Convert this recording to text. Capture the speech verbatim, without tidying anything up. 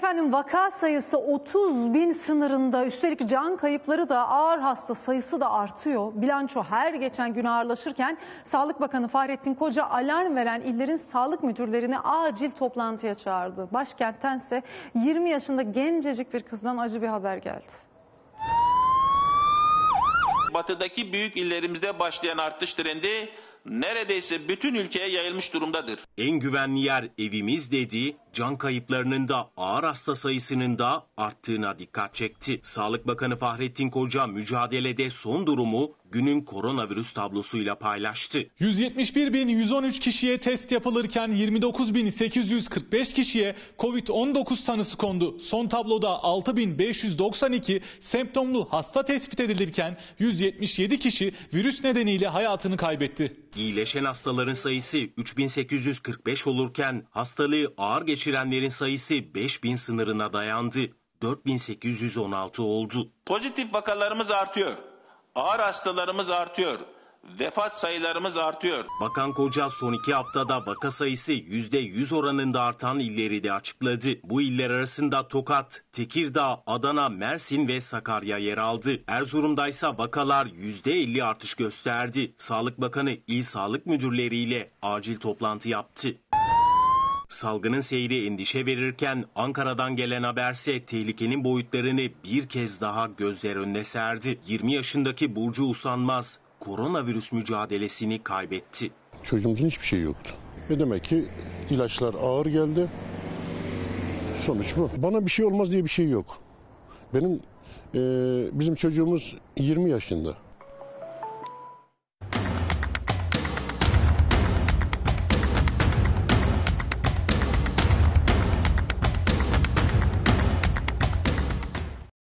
Efendim vaka sayısı otuz bin sınırında, üstelik can kayıpları da, ağır hasta sayısı da artıyor. Bilanço her geçen gün ağırlaşırken Sağlık Bakanı Fahrettin Koca alarm veren illerin sağlık müdürlerini acil toplantıya çağırdı. Başkenttense yirmi yaşında gencecik bir kızdan acı bir haber geldi. Batıdaki büyük illerimizde başlayan artış trendi neredeyse bütün ülkeye yayılmış durumdadır. En güvenli yer evimiz dedi, can kayıplarının da ağır hasta sayısının da arttığına dikkat çekti. Sağlık Bakanı Fahrettin Koca mücadelede son durumu günün koronavirüs tablosuyla paylaştı. yüz yetmiş bir bin yüz on üç kişiye test yapılırken yirmi dokuz bin sekiz yüz kırk beş kişiye kovid on dokuz tanısı kondu. Son tabloda altı bin beş yüz doksan iki semptomlu hasta tespit edilirken yüz yetmiş yedi kişi virüs nedeniyle hayatını kaybetti. İyileşen hastaların sayısı üç bin sekiz yüz kırk beş olurken hastalığı ağır geçirenlerin sayısı beş bin sınırına dayandı. dört bin sekiz yüz on altı oldu. Pozitif vakalarımız artıyor. Ağır hastalarımız artıyor. Vefat sayılarımız artıyor. Bakan Koca son iki haftada vaka sayısı yüzde yüz oranında artan illeri de açıkladı. Bu iller arasında Tokat, Tekirdağ, Adana, Mersin ve Sakarya yer aldı. Erzurum'daysa vakalar yüzde elli artış gösterdi. Sağlık Bakanı il sağlık müdürleriyle acil toplantı yaptı. Salgının seyri endişe verirken Ankara'dan gelen haberse tehlikenin boyutlarını bir kez daha gözler önüne serdi. yirmi yaşındaki Burcu Usanmaz koronavirüs mücadelesini kaybetti. Çocuğumuzun hiçbir şey yoktu. Ve demek ki ilaçlar ağır geldi. Sonuç bu. Bana bir şey olmaz diye bir şey yok. Benim e, bizim çocuğumuz yirmi yaşında.